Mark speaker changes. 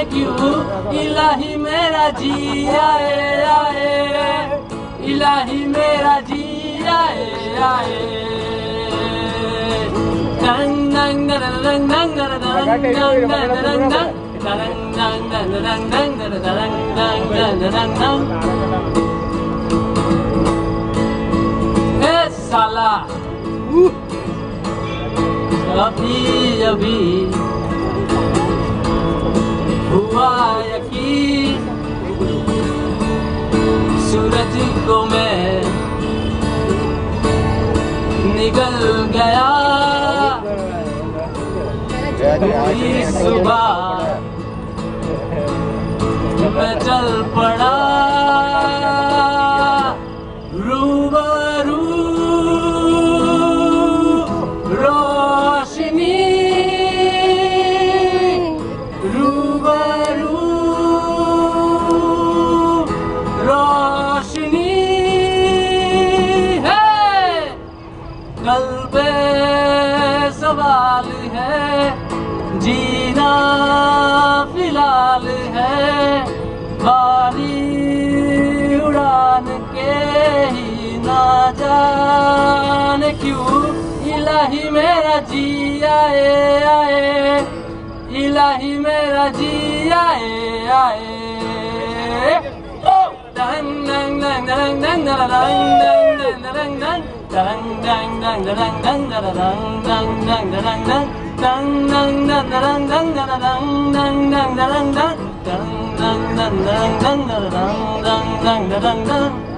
Speaker 1: क्यों इलाही मेरा जी आए आए, इलाही मेरा जी आए आए। दंग दंग दंग दंग दंग दंग दंग दंग दंग दंग दंग। साला अभी अभी हुआ यकीन, सूरज को मैं निकल गया, पूरी सुबह मैं चल पड़ा रूबरू रोशनी, रूबरू रोशनी है। कल पे सवाल है, जीना फिलहाल है, बारी उड़ान के ही ना जाने क्यों इलाही मेरा जी आए आए, इलाही मेरा जी आए आए। दंग दंग दंग दंग दंग दंग दंग दंग दंग दंग दंग दंग दंग दंग दंग दंग दंग दंग दंग।